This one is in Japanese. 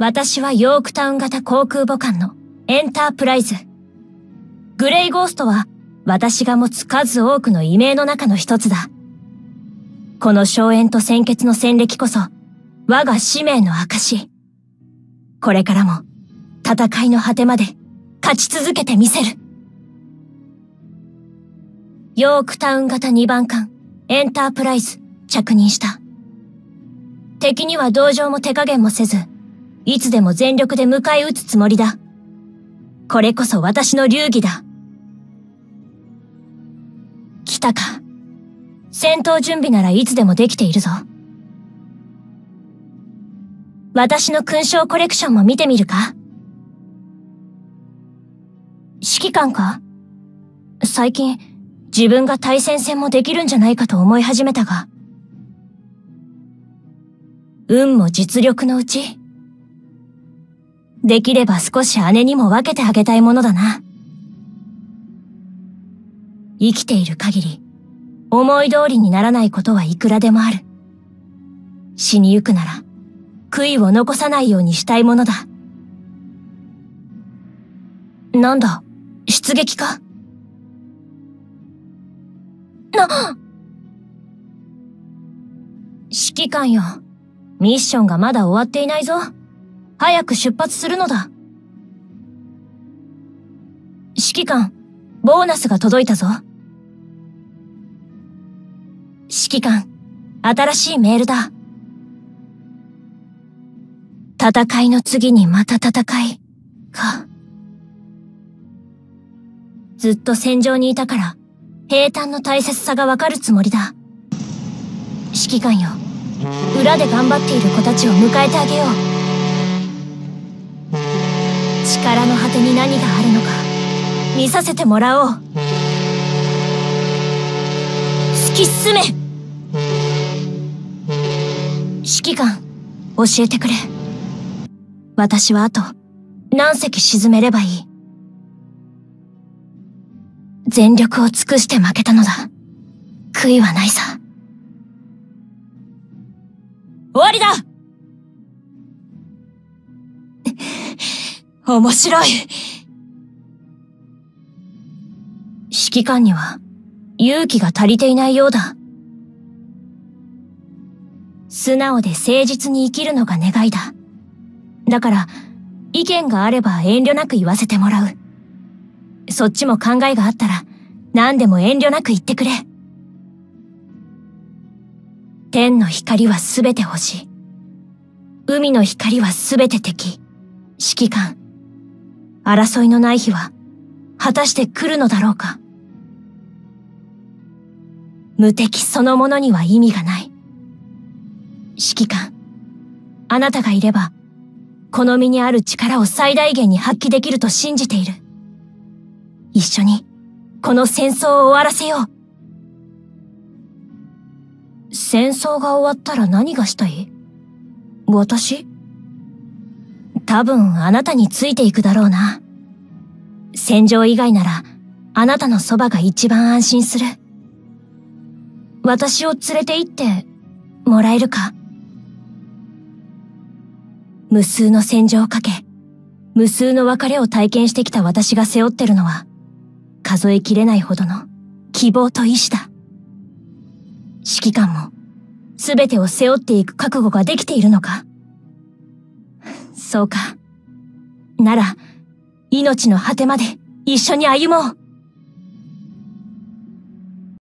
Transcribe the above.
私はヨークタウン型航空母艦のエンタープライズ。グレイゴーストは私が持つ数多くの異名の中の一つだ。この荘園と鮮血の戦歴こそ我が使命の証。これからも戦いの果てまで勝ち続けてみせる。ヨークタウン型2番艦エンタープライズ着任した。敵には同情も手加減もせず、いつでも全力で迎え撃つつもりだ。これこそ私の流儀だ。来たか。戦闘準備ならいつでもできているぞ。私の勲章コレクションも見てみるか？指揮官か？最近、自分が対戦戦もできるんじゃないかと思い始めたが。運も実力のうち。できれば少し姉にも分けてあげたいものだな。生きている限り、思い通りにならないことはいくらでもある。死にゆくなら、悔いを残さないようにしたいものだ。なんだ、出撃か？指揮官よ。ミッションがまだ終わっていないぞ。早く出発するのだ。指揮官、ボーナスが届いたぞ。指揮官、新しいメールだ。戦いの次にまた戦い、か。ずっと戦場にいたから、平坦の大切さがわかるつもりだ。指揮官よ、裏で頑張っている子たちを迎えてあげよう。力の果てに何があるのか、見させてもらおう。突き進め！指揮官、教えてくれ。私はあと何隻沈めればいい？全力を尽くして負けたのだ。悔いはないさ。終わりだ！面白い。指揮官には勇気が足りていないようだ。素直で誠実に生きるのが願いだ。だから意見があれば遠慮なく言わせてもらう。そっちも考えがあったら何でも遠慮なく言ってくれ。天の光はすべて星。海の光はすべて敵。指揮官。争いのない日は果たして来るのだろうか。無敵そのものには意味がない。指揮官。あなたがいればこの身にある力を最大限に発揮できると信じている。一緒にこの戦争を終わらせよう。戦争が終わったら何がしたい？私？多分あなたについていくだろうな。戦場以外ならあなたのそばが一番安心する。私を連れて行ってもらえるか？無数の戦場をかけ、無数の別れを体験してきた私が背負ってるのは数えきれないほどの希望と意志だ。指揮官も全てを背負っていく覚悟ができているのか？そうか。なら、命の果てまで一緒に歩もう。